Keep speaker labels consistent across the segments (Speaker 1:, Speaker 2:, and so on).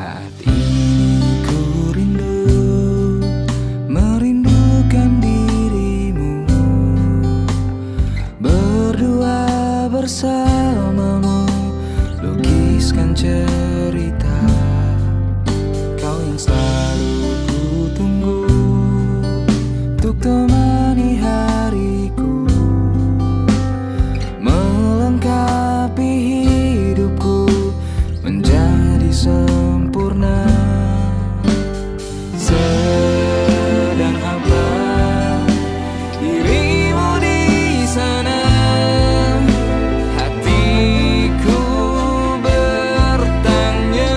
Speaker 1: Saat ini ku rindu, merindukan dirimu, berdua bersamamu, lukiskan cerita. Kau yang selalu ku tunggu untuk temani hariku, melengkapi hidupku menjadi sempurna. Sedang apa dirimu di sana? Hatiku bertanya.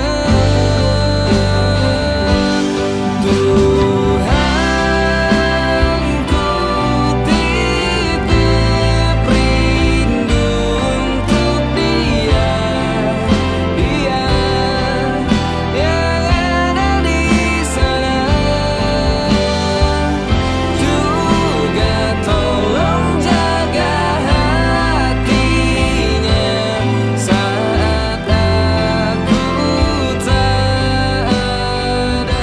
Speaker 1: Tuhan, ku titip rindu untuk dia yang ada di sana. Juga tolong jaga hatinya saat aku tak ada.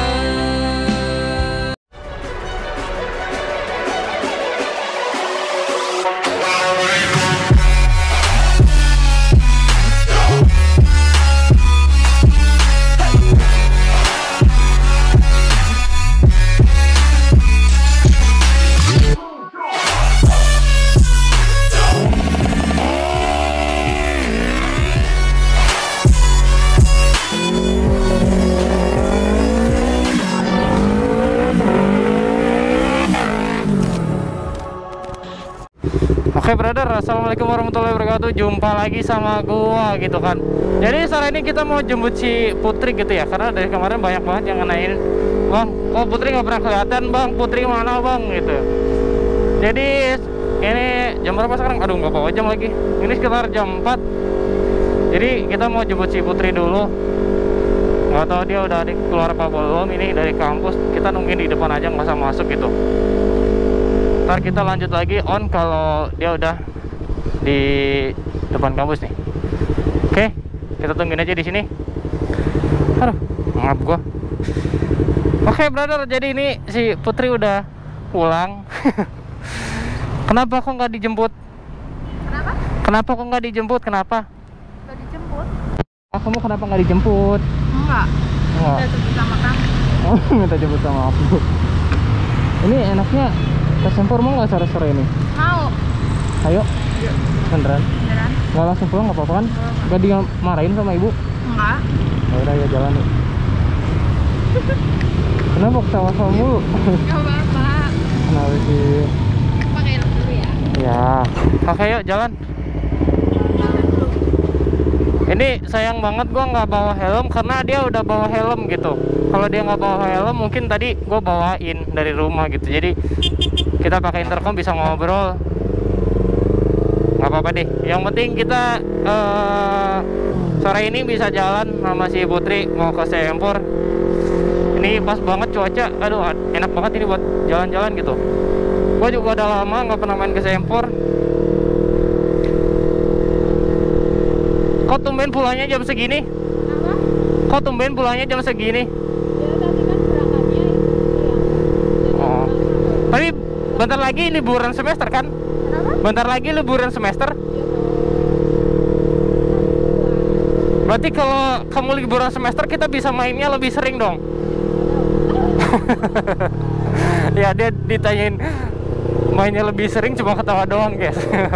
Speaker 2: Oke brother, assalamualaikum warahmatullahi wabarakatuh. Jumpa lagi sama gua gitu kan. Jadi sore ini kita mau jemput si Putri gitu ya, karena dari kemarin banyak banget yang ngenyain, bang, kok Putri nggak pernah kelihatan bang, Putri mana bang gitu. Jadi ini jam berapa sekarang? Aduh nggak bawa jam lagi. Ini sekitar jam 4. Jadi kita mau jemput si Putri dulu. Nggak tahu dia udah keluar apa belum. Ini dari kampus, kita nungguin di depan aja, nggak usah masuk gitu. Ntar kita lanjut lagi on kalau dia udah di depan kampus nih. Oke, kita tungguin aja di sini. Aduh, maaf gua. Oke brother, jadi ini si Putri udah pulang. Kenapa kok nggak dijemput?
Speaker 3: Kenapa?
Speaker 2: Kenapa kok nggak dijemput? Kenapa?
Speaker 3: Gak dijemput?
Speaker 2: Kamu kenapa nggak dijemput?
Speaker 3: Enggak.
Speaker 2: Enggak.
Speaker 3: Udah jemput sama kamu.
Speaker 2: Oh, minta jemput sama aku. Ini enaknya ke Sempur mau nggak sore-sore ini?
Speaker 3: Mau.
Speaker 2: Ayo. Beneran?
Speaker 3: Beneran?
Speaker 2: Nggak langsung pulang nggak apa-apa kan? Nggak dimarahin sama ibu?
Speaker 3: Enggak.
Speaker 2: Ya udah ya jalan yuk. Kenapa ketawa-tawa mulu?
Speaker 3: Gak apa-apa.
Speaker 2: Kenapa sih?
Speaker 3: Pakai helm dulu ya.
Speaker 2: Ya. Oke yuk jalan. Ini sayang banget gua nggak bawa helm karena dia udah bawa helm gitu. Kalau dia nggak bawa helm mungkin tadi gua bawain dari rumah gitu. Jadi kita pakai intercom bisa ngobrol. Nggak apa-apa deh. Yang penting kita sore ini bisa jalan sama si Putri mau ke Sempur. Ini pas banget cuaca. Aduh enak banget ini buat jalan-jalan gitu. Gua juga udah lama nggak pernah main ke Sempur. Kok tumben pulangnya jam segini?
Speaker 3: Apa?
Speaker 2: Kok tumben pulangnya jam segini?
Speaker 3: Ya tadi kan berangkatnya itu siang.
Speaker 2: Oh. Tapi bentar lagi liburan semester kan?
Speaker 3: Kenapa?
Speaker 2: Bentar lagi liburan semester. Berarti kalau kamu liburan semester kita bisa mainnya lebih sering dong. Ya dia ditanyain mainnya lebih sering cuma ketawa doang guys.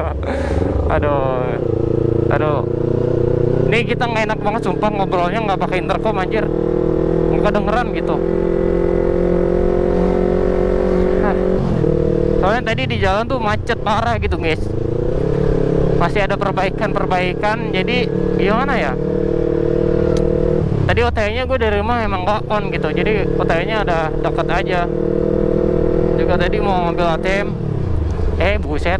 Speaker 2: Aduh. Nih kita nggak enak banget sumpah ngobrolnya nggak pakai intercom anjir, nggak kedengeran gitu. Soalnya tadi di jalan tuh macet parah gitu guys. Pasti ada perbaikan. Jadi gimana ya? Tadi OTW-nya gue dari rumah emang nggak on gitu. Jadi OTW-nya ada dekat aja. Juga tadi mau ngambil ATM. Buset.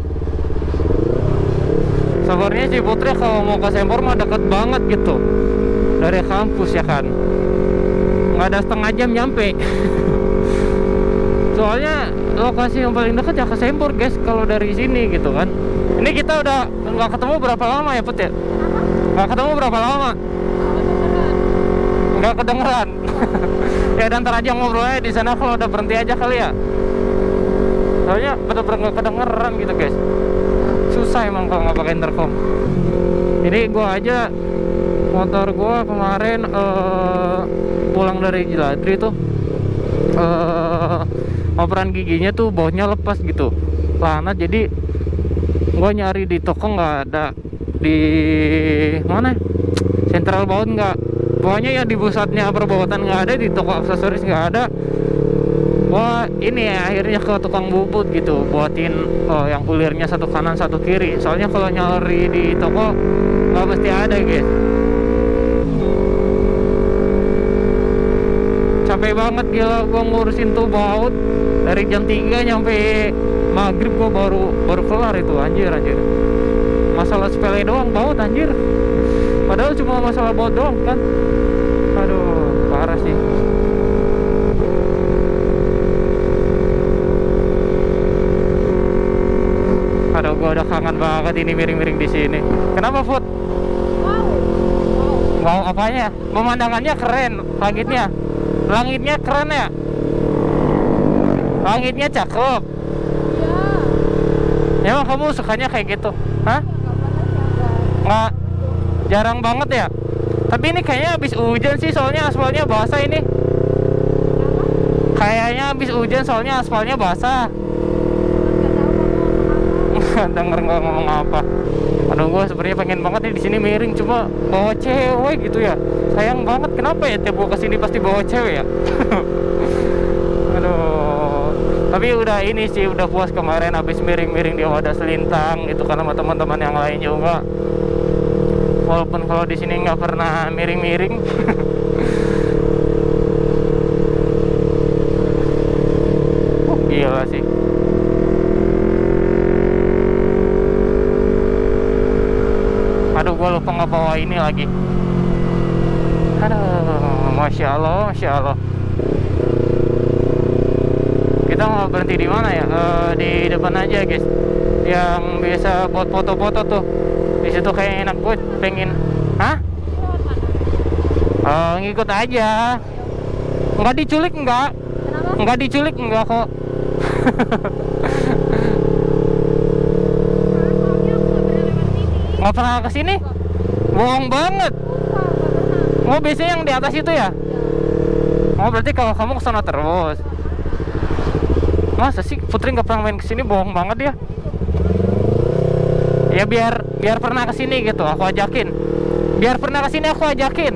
Speaker 2: Sebenarnya si Putri kalau mau ke Sempur mah deket banget gitu dari kampus ya kan, nggak ada setengah jam nyampe. Soalnya lokasi yang paling dekat ya ke Sempur guys kalau dari sini gitu kan. Ini kita udah nggak ketemu berapa lama ya Put ya? Nggak ketemu berapa lama? nggak kedengeran. Ya dan ntar aja ngobrolnya di sana kalau udah berhenti aja kali ya. Soalnya bener-bener nggak kedengeran gitu guys. Susah emang kalau nggak pakai intercom. Jadi gua aja motor gua kemarin pulang dari Jiladri tuh operan giginya tuh bautnya lepas gitu, lanat. Jadi gua nyari di toko nggak ada, di mana sentral baut nggak, pokoknya ya di pusatnya perbautan nggak ada, di toko aksesoris nggak ada. Wah ini ya akhirnya ke tukang bubut gitu, buatin yang ulirnya satu kanan satu kiri. Soalnya kalau nyari di toko nggak mesti ada guys. Capek banget gila gua ngurusin tuh baut dari jam 3 nyampe maghrib. Gua baru kelar itu, anjir. Masalah sepele doang baut anjir, padahal cuma masalah baut doang kan. Aduh parah sih. Aduh, gua udah kangen banget ini miring-miring di sini. Kenapa, Food? Wow, apanya? Pemandangannya keren, langitnya keren ya. Langitnya cakep. Ya. Emang kamu sukanya kayak gitu? Hah? Nggak, jarang banget ya. Tapi ini kayaknya habis hujan sih, soalnya aspalnya basah ini. Kayaknya habis hujan soalnya aspalnya basah. Denger nggak ngomong apa. Aduh, gue sebenarnya pengen banget nih di sini miring, cuma bawa cewek gitu ya. Sayang banget, kenapa ya tiap gue kesini pasti bawa cewek ya. Aduh, tapi udah ini sih, udah puas kemarin habis miring-miring di Wadas Lintang itu kan sama teman-teman yang lain juga. Walaupun kalau di sini nggak pernah miring-miring. Gila sih. Aduh, gue lupa nggak bawa ini lagi. Aduh, masya Allah. Kita mau berhenti di mana ya? Di depan aja guys, yang biasa buat foto-foto tuh. Di situ kayak enak, gue pengen. Hah? Ngikut aja. Nggak diculik nggak?
Speaker 3: Kenapa?
Speaker 2: Nggak diculik nggak kok. Nggak pernah kesini? Bohong banget. Oh, biasanya yang di atas itu ya? Oh, berarti kalau kamu kesana terus. Masa sih Putri nggak pernah main kesini? Bohong banget ya. Ya biar pernah kesini gitu, aku ajakin. Biar pernah kesini aku ajakin.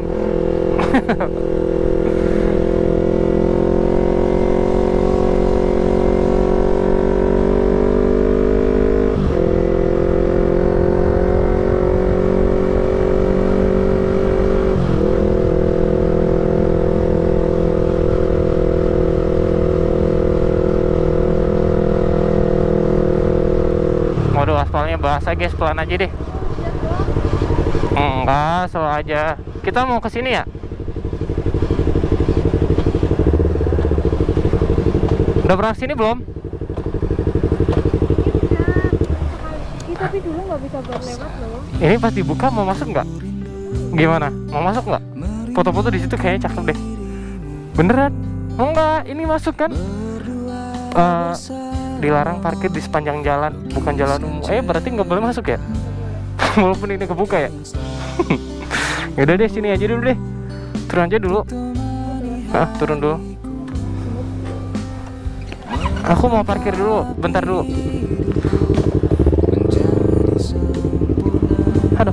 Speaker 2: Waduh, aspalnya basah guys, pelan aja deh. Enggak, slow aja. Kita mau ke sini ya? Udah pernah kesini belum?
Speaker 3: Tapi dulu nggak bisa berlewat loh.
Speaker 2: Ini pas dibuka mau masuk nggak? Gimana? Mau masuk nggak? Foto-foto di situ kayaknya cakep deh. Beneran? Oh enggak, ini masuk kan? Dilarang parkir di sepanjang jalan, bukan jalan umum. Berarti nggak boleh masuk ya? Walaupun ini kebuka ya. Yaudah deh, sini aja dulu deh. Turun aja dulu. Turun dulu. Aku mau parkir dulu, bentar dulu. Aduh.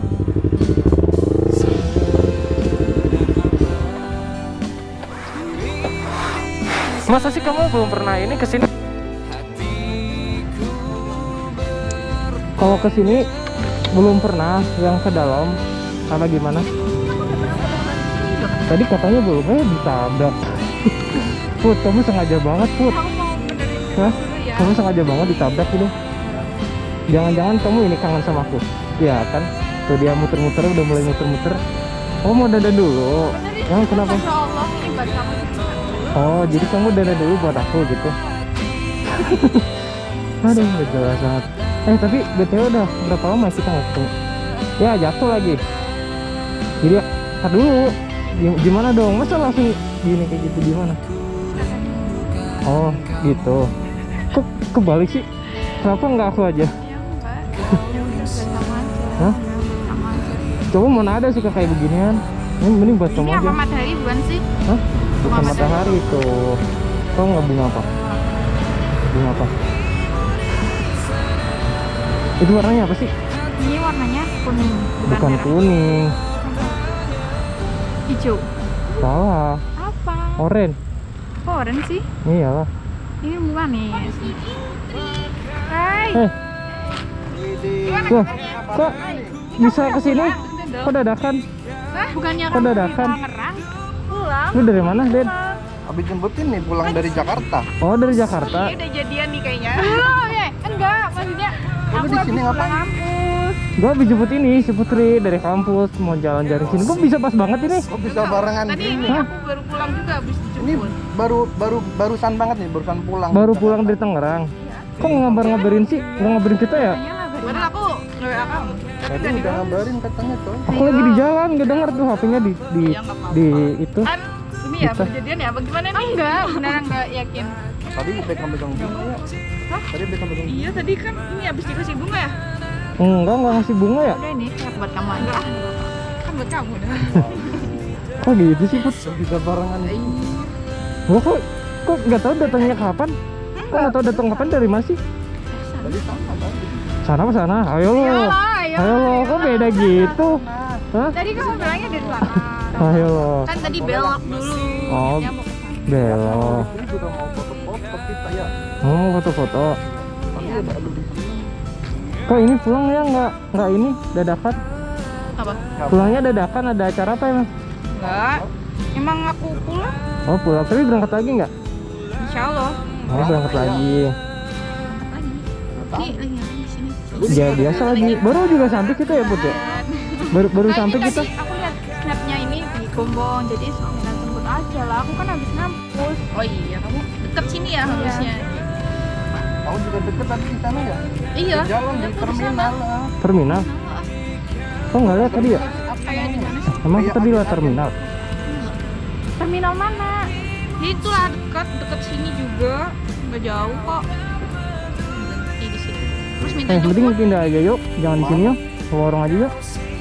Speaker 2: Masa sih kamu belum pernah ini kesini? Kalau kesini belum pernah yang ke dalam, karena gimana? Tadi katanya belum, ditabrak. Put, kamu sengaja banget, Put. Hah? Kamu sengaja banget ditabrak gitu. Jangan-jangan kamu ini kangen sama aku? Ya kan? Tuh dia muter-muter, udah mulai muter-muter. Oh, mau dada dulu? Yang kenapa?
Speaker 3: Allah, ini buat kamu.
Speaker 2: Oh, jadi kamu dada dulu buat aku gitu? Aduh, gak jelas banget. Tapi BTW udah berapa lama kita nggak ketemu? Ya, jatuh lagi. Jadi, ntar dulu. Gimana dong? Masa langsung gini kayak gitu gimana? Oh, gitu. Kok kebalik sih? Kenapa nggak aku aja?
Speaker 3: Ya enggak. Ya udah sama aja.
Speaker 2: Hah?
Speaker 3: Sama aja.
Speaker 2: Coba mana ada suka kayak beginian? Ini mending buat kamu
Speaker 3: Ini
Speaker 2: aja.
Speaker 3: apa matahari bukan sih?
Speaker 2: Hah? Bukan
Speaker 3: Bunga
Speaker 2: matahari tuh. Kau nggak bunga apa? Bunga apa? Itu warnanya apa sih?
Speaker 3: Ini warnanya kuning,
Speaker 2: Bukan
Speaker 3: merah.
Speaker 2: kuning.
Speaker 3: Hijau.
Speaker 2: Salah.
Speaker 3: Apa?
Speaker 2: Oren.
Speaker 3: Kok orange sih?
Speaker 2: Iyalah.
Speaker 3: Ini bukan nih. Hai.
Speaker 2: Loh, kok bisa kesini? Kok dadakan?
Speaker 3: Hah? Bukannya
Speaker 2: Kok
Speaker 3: kamu di
Speaker 2: dadakan?
Speaker 3: Tangerang? Pulang.
Speaker 2: Lu dari mana, Den?
Speaker 4: Habis jemputin nih pulang dari Jakarta.
Speaker 2: Oh, dari Jakarta.
Speaker 3: Ini udah jadian nih kayaknya. Belum ya? Enggak, maksudnya
Speaker 4: Lu
Speaker 3: aku
Speaker 4: di
Speaker 3: habis
Speaker 4: sini
Speaker 3: pulang
Speaker 4: ngapain?
Speaker 3: kampus.
Speaker 2: Gua habis jemput ini si Putri dari kampus mau jalan-jalan sini. Kok bisa pas banget ini?
Speaker 4: Kok bisa barengan
Speaker 3: Tadi
Speaker 4: gini?
Speaker 3: ini aku baru pulang juga habis
Speaker 4: Ini
Speaker 3: dijemput.
Speaker 4: barusan banget nih, barusan pulang.
Speaker 2: Baru
Speaker 4: dari
Speaker 2: pulang dari
Speaker 4: Jakarta.
Speaker 2: Tangerang. Kok ngabarin sih? Nggak ngabarin kita ya?
Speaker 3: Padahal aku nge-WA kamu.
Speaker 4: Tadi udah ngabarin katanya tuh.
Speaker 2: Aku lagi di jalan, nggak denger tuh HP-nya di
Speaker 3: Ya, nggak apa-apa.
Speaker 2: di itu.
Speaker 3: Kan ini ya
Speaker 2: Kita.
Speaker 3: kejadian ya bagaimana nih? Enggak, beneran enggak yakin.
Speaker 4: Tadi pegang-pegang bunga ya.
Speaker 3: Hah?
Speaker 4: Tadi pegang-pegang bunga.
Speaker 3: Iya tadi kan ini habis dikasih bunga ya?
Speaker 2: Nggak ngasih bunga ya?
Speaker 3: Udah ini ya buat kamu aja. Kan buat kamu dah.
Speaker 2: Kok gitu sih, Put?
Speaker 4: Kok bisa barengan gini?
Speaker 2: Gua kok nggak tahu datangnya kapan? Kok nggak tahu datang kapan dari mana sih?
Speaker 4: Tadi sama tadi.
Speaker 2: Sana apa sana? Ayo lo.
Speaker 3: Ayo.
Speaker 2: Ayo lo, kok beda gitu? Hah?
Speaker 3: Tadi kamu bilangnya dari belakang.
Speaker 2: Ayo lo.
Speaker 3: Kan tadi belok dulu.
Speaker 2: Oh,
Speaker 3: Dia mau ke sana.
Speaker 2: belok.
Speaker 4: Ini juga mau foto-foto kita ya.
Speaker 2: Mau foto-foto.
Speaker 4: Tapi ada lu di sini.
Speaker 2: Kok ini pulang ya nggak ini dadakan?
Speaker 3: Apa?
Speaker 2: Pulangnya dadakan, ada acara apa emang?
Speaker 3: Enggak. Emang aku pulang?
Speaker 2: Oh pulang, tapi berangkat lagi nggak?
Speaker 3: Insya Allah.
Speaker 2: Oh berangkat lagi.
Speaker 3: Lagi. Ini lagi ngapain di sini?
Speaker 2: Ya biasa lagi. Baru juga sampai kita ya Put ya? Baru sampai kita.
Speaker 3: Aku lihat snapnya ini di Gombong, jadi sekalian jemput aja lah. Aku kan habis ngampus. Oh iya, kamu deket sini ya harusnya.
Speaker 4: Kamu juga deket tadi di sana ya?
Speaker 3: Iya.
Speaker 4: Jalan di
Speaker 3: Aku
Speaker 4: terminal.
Speaker 2: Terminal? Kok nggak lihat tadi ya?
Speaker 3: Apa ya di mana sih?
Speaker 2: Emang kita di luar terminal?
Speaker 3: Terminal mana? Itulah dekat sini juga, nggak jauh kok. Berhenti di sini. Terus minta
Speaker 2: Mending
Speaker 3: jemput.
Speaker 2: pindah aja yuk, jangan di sini yuk, ke warung aja yuk.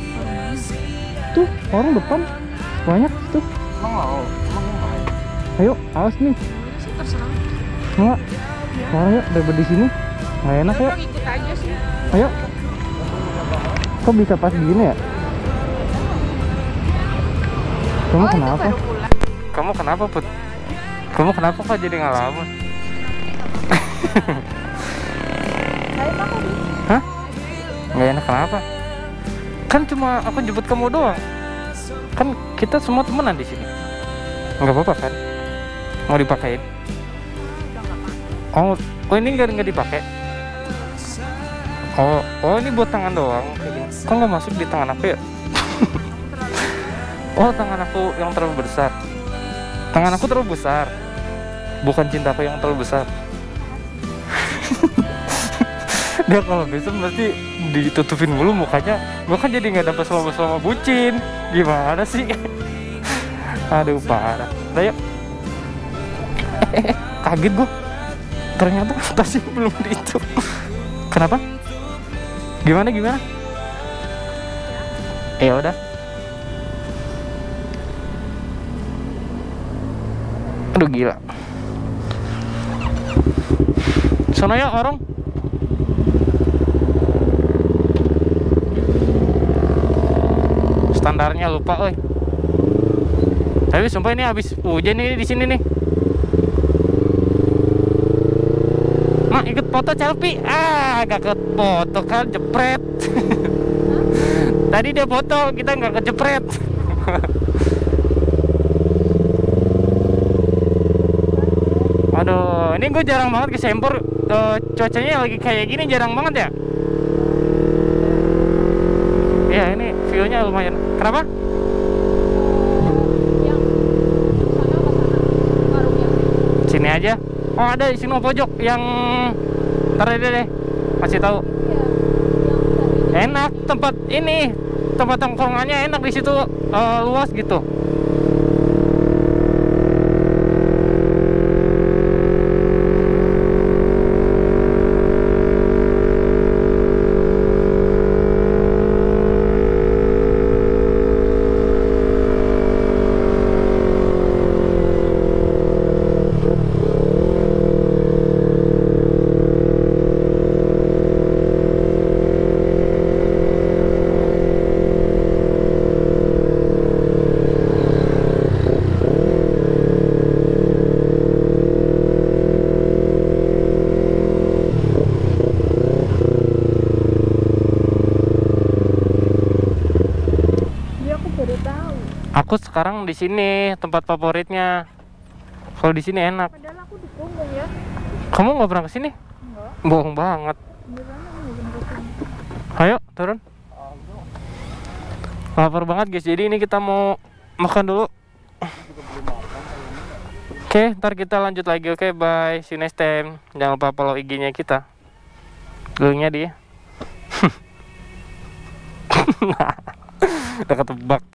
Speaker 2: Tuh, warung depan banyak tuh.
Speaker 4: Emang mau? Emang mau?
Speaker 2: Ayo, awas nih.
Speaker 3: Sih terserah.
Speaker 2: Enggak, warung yuk daripada di sini. Nggak enak ya.
Speaker 3: Orang ikut aja sih.
Speaker 2: Ayo. Kok bisa pas begini ya? Kamu
Speaker 3: Oh, itu
Speaker 2: kenapa?
Speaker 3: baru pulang.
Speaker 2: Kamu kenapa, Put? Kamu kenapa kok jadi ngalamun?
Speaker 3: Saya apa tadi?
Speaker 2: Hah? Nggak enak kenapa? Kan cuma aku jemput kamu doang. Kan kita semua temenan di sini. Nggak apa-apa kan? Mau dipakein? Oh ini nggak dipakai? Oh ini buat tangan doang. Kayak gini. Kok nggak masuk di tangan aku ya? Oh tangan aku yang terlalu besar. Tangan aku terlalu besar. Bukan cintaku yang terlalu besar. Dia kalau besok pasti ditutupin mulu mukanya. Gua kan jadi nggak dapat selama bucin. Gimana sih? Aduh parah. Udah yuk. Kaget gua. Ternyata tasnya belum di itu. Kenapa? Gimana? Ya udah. Aduh gila. Sana ya orang. Standarnya lupa, oi. Tapi sumpah ini habis hujan nih di sini nih. Mak ikut foto selfie. Gak ikut foto kan jepret. Tadi dia foto, kita nggak kejepret. Aduh, ini gue jarang banget ke Sempur. Cuacanya lagi kayak gini jarang banget ya. Ya ini view-nya lumayan. Kenapa?
Speaker 3: Yang sana warung yang
Speaker 2: Sini aja. Oh ada di sini pojok yang ntar deh kasih tahu. Enak tempat ini, tempat tongkrongannya enak di situ, luas gitu. sekarang di sini tempat favoritnya. Kalau di sini enak.
Speaker 3: Padahal aku di Gombong ya.
Speaker 2: Kamu nggak pernah kesini?
Speaker 3: Enggak.
Speaker 2: Bohong banget.
Speaker 3: Beneran aku nggak pernah kesini.
Speaker 2: Ayo turun. Lapar banget guys. Jadi ini kita mau makan dulu. Oke, ntar kita lanjut lagi. Oke, bye. See you next time. Jangan lupa follow IG-nya kita. Linknya dia. Udah ketebak.